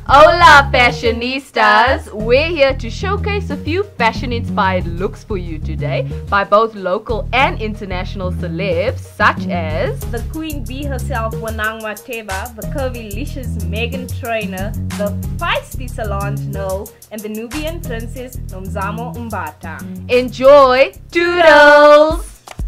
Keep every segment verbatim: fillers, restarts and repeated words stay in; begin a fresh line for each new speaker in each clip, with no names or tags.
Hola fashionistas! We're here to showcase a few fashion-inspired looks for you today by both local and international celebs such as
the Queen Bee herself, Wanang Mateba, the curvy-licious Meghan Trainor, the feisty Solange No, and the Nubian princess Nomzamo Umbata.
Enjoy! Toodles!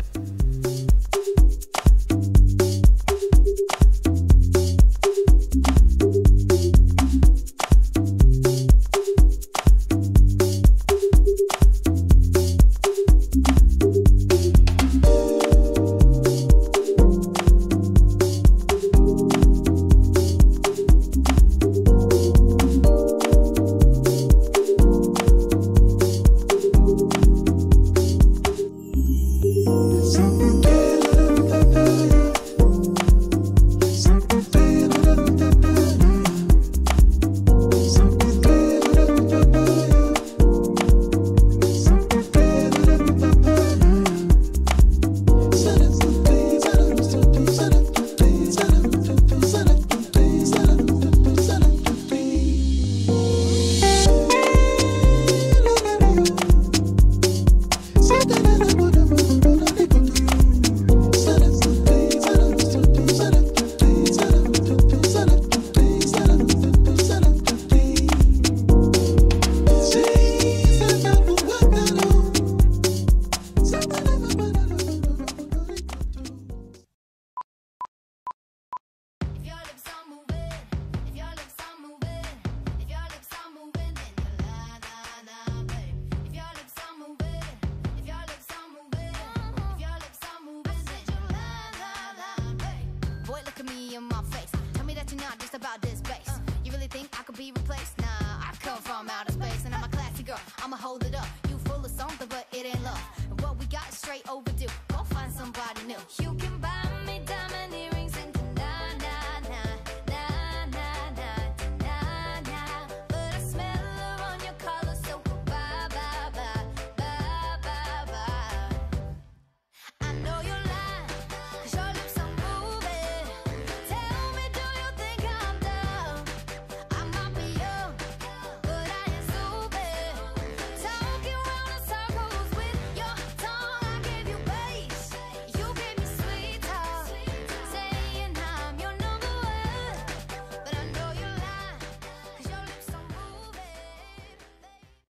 About this bass, you really think I could be replaced? Nah, I come from outer space and I'm a classy girl. I'ma hold it up. You full of something, but it ain't love. And what we got is straight overdue. Go find somebody new. You